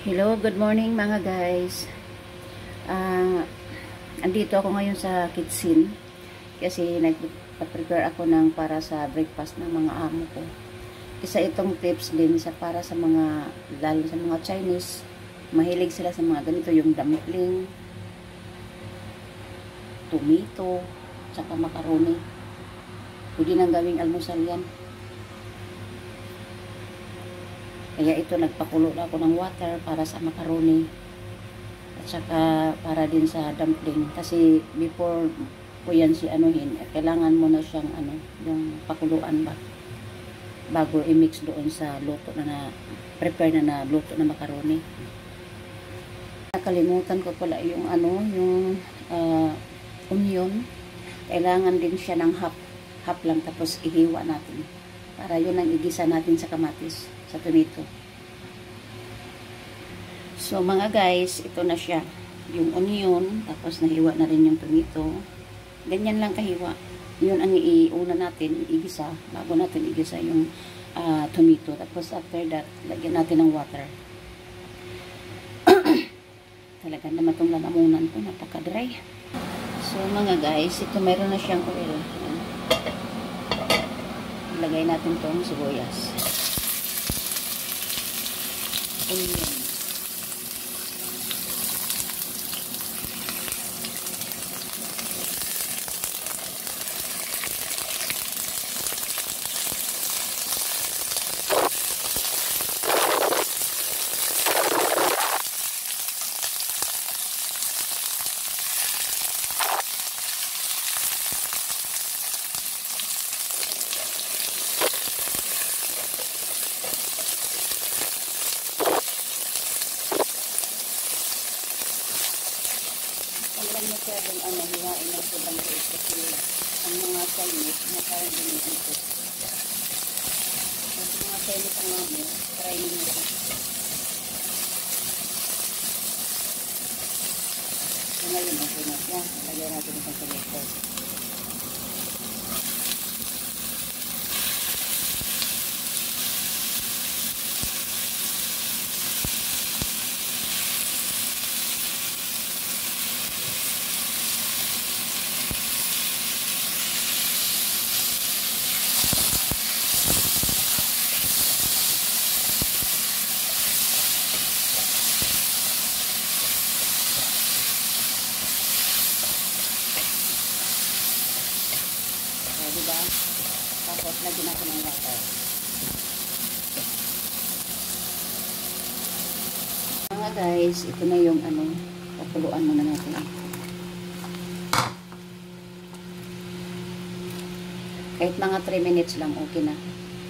Hello, good morning mga guys. Andito ako ngayon sa kitchen kasi nag-prepare ako ng para sa breakfast ng mga amo ko. Isa itong tips din sa para sa mga, lalo sa mga Chinese, mahilig sila sa mga ganito, yung dumpling, tomato, tsaka macaroni. Pwede nang gawing almusal yan. Kaya ito, nagpakulo na ako ng water para sa macaroni at saka para din sa dumpling. Kasi before po yan si anuhin, kailangan mo na siyang yung pakuluan ba bago i-mix doon sa luto na prepare na luto na macaroni. Nakalimutan ko pala yung yung onion. Kailangan din siya ng half lang, tapos ihiwa natin para yun ang igisa natin sa kamatis, sa tomato. So mga guys, ito na siya, yung onion, tapos nahiwa na rin yung tomato. Ganyan lang kahiwa. Yun ang iuna natin, igisa, bago natin igisa yung tomato. Tapos after that, lagyan natin ng water. Talaga naman itong lalamunan ko, napaka-dry. So mga guys, ito meron na siyang oil. Ilagay natin itong sibuyas. Onion. Ang masyadong hiwain ng sobrang guys, kasi ang mga Chinese nakaroon din ito. Kasi mga Chinese ang mga try nyo. So ngayon, okay na siya. Lagyan natin itong tomato. Diba? Tapos lagyan natin ng water. Mga guys, ito na yung pakuluan muna natin. Kahit mga 3 minutes lang, okay na.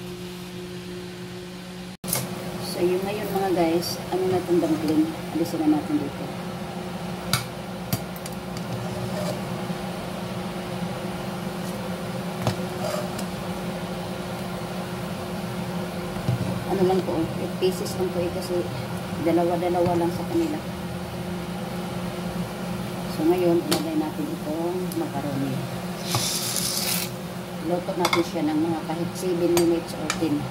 So yung ngayon mga guys, na itong dumpling, alisin na natin dito. Lang po, 8 pieces lang po kasi dalawa-dalawa lang sa kanila. So ngayon, ilagay natin itong macaroni. Luto natin siya ng mga kahit 7 minutes or 10.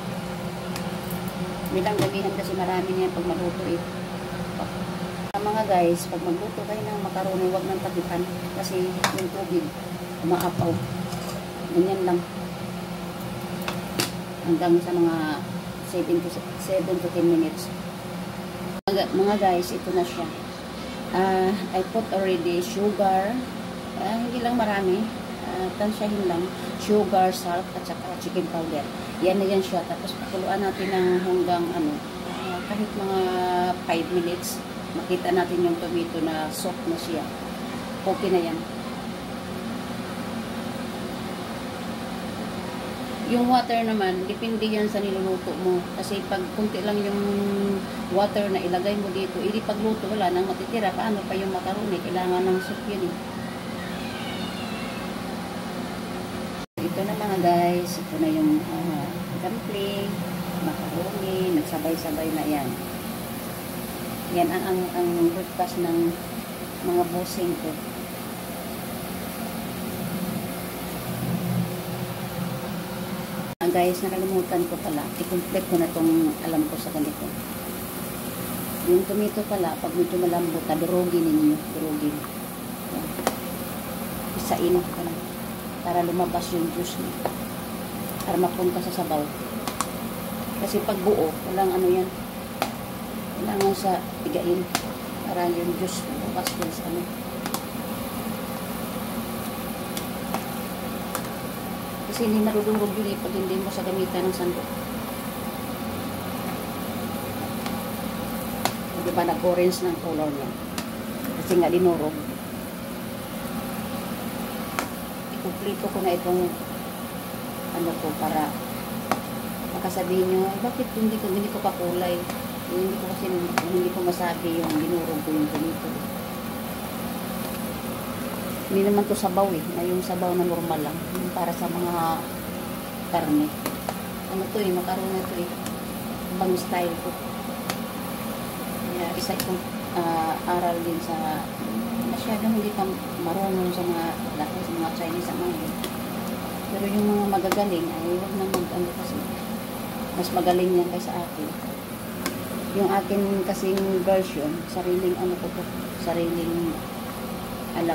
Bilang damihan kasi marami niya pag maluto eh. Mga guys, pag magluto kayo ng macaroni, huwag nang tapikan kasi yung tubig umaapaw. Ganyan lang. Hanggang sa mga 7 to 10 minutes. Mga guys, ito na siya. I put already sugar. Hindi lang marami. Tansyahin lang. Sugar, salt, at saka chicken powder. Yan na yan siya. Tapos pakuluan natin ng hanggang kahit mga 5 minutes. Makita natin yung tomato na soft na siya. Okay na yan. Yung water naman, depende yan sa niluluto mo. Kasi pag kunti lang yung water na ilagay mo dito, hindi pagluto, wala nang matitira. Paano pa yung macaroni? Kailangan ng soup yun eh. Ito na mga guys. Ito na yung dumpling, macaroni, nagsabay-sabay na yan. Yan ang breakfast ng mga bossing ko. Guys, nakalimutan ko pala. I-complete ko na itong alam ko sa ganito. Yung tomato pala, pag medyo malambot, durugin ninyo. Durugin. Yan. Isain. Para lumabas yung juice niya. Para mapunta sa sabaw. Kasi pag buo, walang ano yan. Kailangan sa igain. Para yung juice lumabas din sa ano. Kasi hindi marudurog yun pag hindi mo sa gamitan ng sandok. Di ba nag-orange ng color niya? Kasi nga dinurog. Ikumpleto ko na itong ano ko para makasabihin nyo, bakit hindi ko kakulay? Hindi ko masabi yung dinurog ko yung ganito. Hindi naman to sabaw na yung sabaw na normal lang. Yung para sa mga karne. Ano to makaroon na to ibang style ko. Kaya isa itong aral din sa masyadong hindi ka marunong sa mga lakas, sa mga Chinese ang mga. Pero yung mga magagaling ay huwag na mag-ano kasi mas magaling yan kaysa akin. Yung akin kasing version, sariling ano ko to, sariling alam.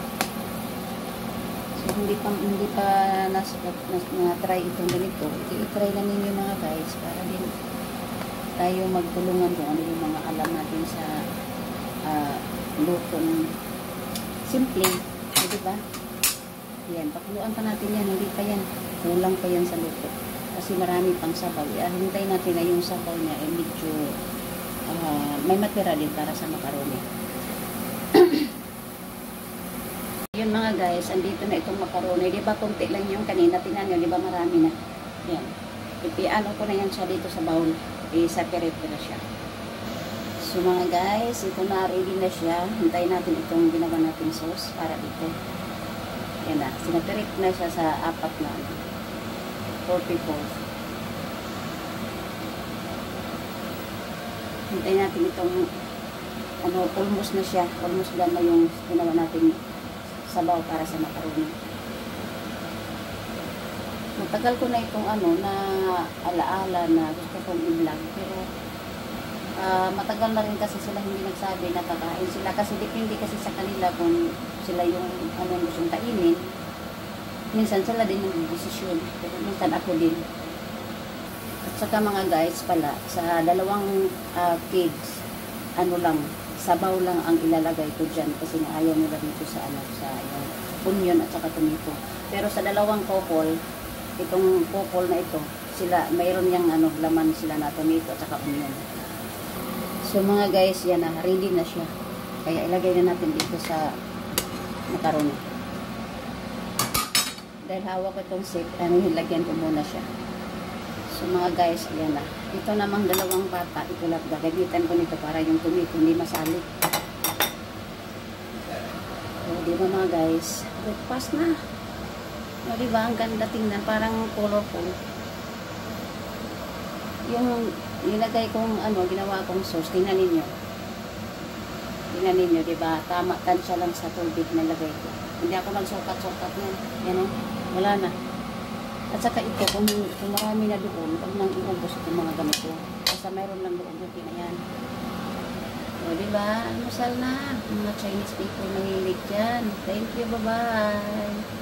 So hindi pa na-try itong ganito. I-try na ninyo mga guys para din tayo magtulungan kung ano yung mga alam natin sa lutong simple, di ba? Yan, pakuluan pa natin yan, hindi pa yan, kulang pa yan sa luto. Kasi marami pang sabaw. Hintay natin na yung sabaw niya ay medyo may matira din para sa macaroni. Yun mga guys, andito na itong macaroni. Di ba konti lang yung kanina, tingnan nyo, di ba marami na. Yan. Ipiano ko na yan siya dito sa bowl. I-separate ko na siya. So mga guys, ito na, ready na siya. Hintayin natin itong ginawa natin sauce para dito. Yan na, sinaperate na siya sa 4 na 4 people. Hintayin natin itong almost na siya. Almost done na yung ginawa natin sabaw para sa macaroni. Matagal ko na itong na alaala na gusto kong i-vlog. Pero matagal na rin kasi sila hindi nagsabi na kakain sila. Kasi depende kasi sa kanila kung sila yung anong gustong kainin. Minsan sila din yung desisyon. Pero minsan ako din. At saka mga guys pala, sa 2 kids, sabaw lang ang ilalagay ko dyan. Kasi nga ayaw nila dito sa yung onion at saka tomato. Pero sa 2 couple, itong couple na ito, sila, mayroon yung laman sila na tomato at saka onion. So mga guys, yan na, ready na siya. Kaya ilagay na natin dito sa macaroni. Dahil hawak ko itong set, hilagyan ko muna siya. So mga guys, yan na. Ito namang 2 bata, ito lang gagamitan ko nito para yung tomato hindi masalik. So, di ba mga guys, breakfast na. O di ba, ang ganda tingnan, parang colorful. Yung nilagay kong ginawa kong sauce, tingnan ninyo. Tingnan ninyo, di ba? Tama, tansya lang sa tubig na lagay ko. Hindi ako nagsukat-sukat yan. Yan o, wala na. At saka ito, kung marami na doon, huwag nang iubos itong mga ganito. Basta mayroon lang doon, okay na yan. O, di ba? Almusal na. Mga Chinese people mahilig dyan. Thank you, bye-bye.